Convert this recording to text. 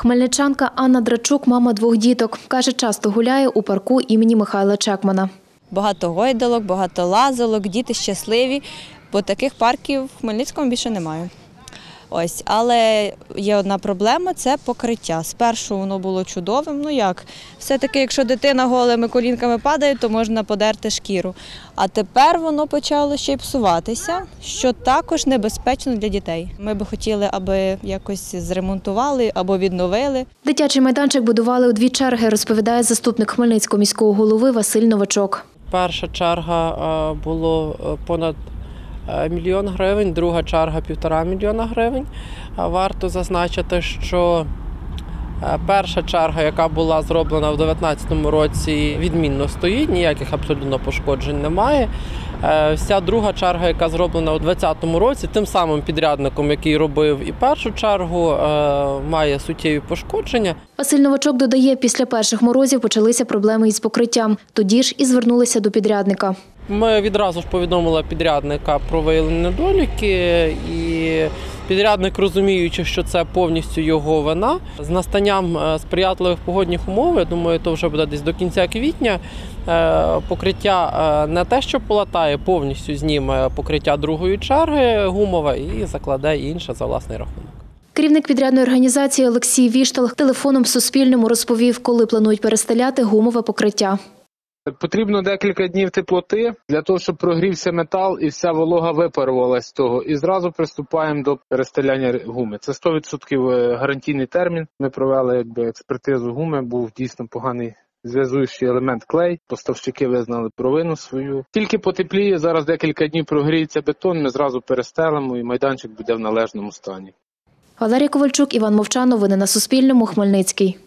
Хмельничанка Анна Драчук – мама 2 діток. Каже, часто гуляє у парку імені Михайла Чекмана. Багато гойдалок, багато лазалок, діти щасливі, бо таких парків в Хмельницькому більше немає. Але є одна проблема – це покриття. Спершу воно було чудовим, все-таки якщо дитина голими колінками падає, то можна подерти шкіру. А тепер воно почало ще й псуватися, що також небезпечно для дітей. Ми б хотіли, аби якось зремонтували або відновили. Дитячий майданчик будували у 2 черги, розповідає заступник Хмельницького міського голови Василь Новачок. Перша черга було понад 1 мільйон гривень, друга черга – 1,5 мільйона гривень. Варто зазначити, що перша черга, яка була зроблена в 2019 році, відмінно стоїть, ніяких абсолютно пошкоджень немає. Вся друга черга, яка зроблена у 2020 році, тим самим підрядником, який робив і першу чергу, має суттєві пошкодження. Василь Новачок додає, після перших морозів почалися проблеми із покриттям. Тоді ж і звернулися до підрядника. Ми відразу ж повідомили підрядника про виявлені недоліки, і підрядник, розуміючи, що це повністю його вина, з настанням сприятливих погодних умов, я думаю, то вже буде десь до кінця квітня, покриття не те, що полатає, повністю зніме покриття другої черги гумове і закладе інше за власний рахунок. Керівник підрядної організації Олексій Віштал телефоном Суспільному розповів, коли планують перестеляти гумове покриття. Потрібно декілька днів теплоти для того, щоб прогрівся метал і вся волога випарувалась з того. І зразу приступаємо до перестеляння гуми. Це 100% гарантійний термін. Ми провели експертизу гуми, був дійсно поганий зв'язуючий елемент клей. Поставщики визнали провину свою. Тільки потепліє, зараз декілька днів прогріється бетон, ми зразу перестелимо і майданчик буде в належному стані. Валерія Ковальчук, Іван Мовчан. Новини на Суспільному. Хмельницький.